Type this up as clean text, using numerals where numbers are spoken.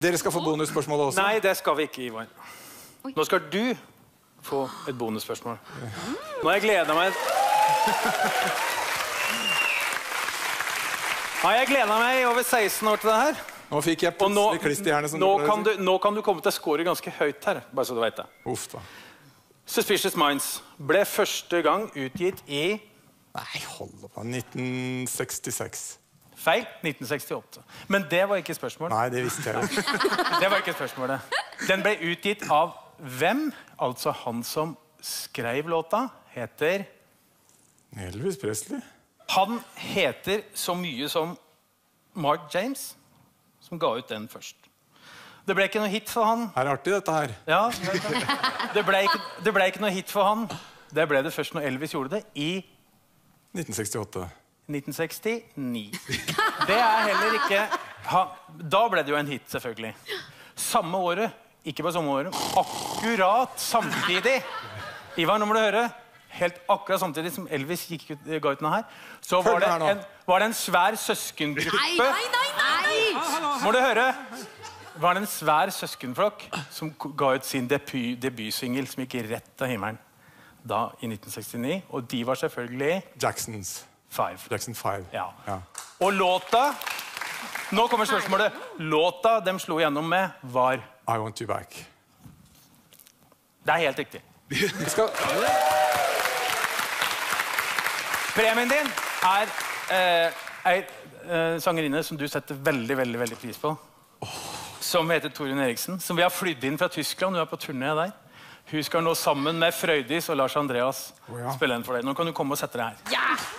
Dere skal få bonusspørsmålet også. Nei, det skal vi ikke, Ivar. Nå skal du få et bonusspørsmål. Nå har jeg gledet meg... Jeg gledet meg i over 16 år til det her. Nå fikk jeg plutselig klisterhjerne som nå kan du komme til å score ganske høyt her, bare så du vet det. Uff da. Suspicious Minds ble første gang utgitt i... Nei, hold på. 1966. Feil, 1968. Men det var ikke spørsmålet. Nei, det visste jeg jo. Det var ikke spørsmålet. Den ble utgitt av hvem? Altså han som skrev låta heter... Elvis Presley. Han heter så mye som Mark James, som ga ut den først. Det ble ikke noe hit for han. Er det artig dette her? Ja, det ble ikke noe hit for han. Det ble det først når Elvis gjorde det i... 1968. 1969. Det er heller ikke... Da ble det jo en hit, selvfølgelig. Samme året, ikke på samme året, akkurat samtidig. Ivar, nå må du høre. Helt akkurat samtidig som Elvis ga ut noe her, så var det en svær søskengruppe. Nei! Må du høre. Var det en svær søskenflokk som ga ut sin debutsingel som gikk rett til himmelen da i 1969, og de var selvfølgelig... Jackson 5. Ja. Og låta, nå kommer spørsmålet, låta de slo gjennom med var... I Want You Back. Det er helt riktig. Premien din er sangerinne som du setter veldig, veldig, veldig pris på, som heter Torunn Eriksen, som vi har flydd inn fra Tyskland, hun er på turné der. Hun skal nå sammen med Frøydis og Lars Andreas spille den for deg. Nå kan du komme og sette deg her. Ja!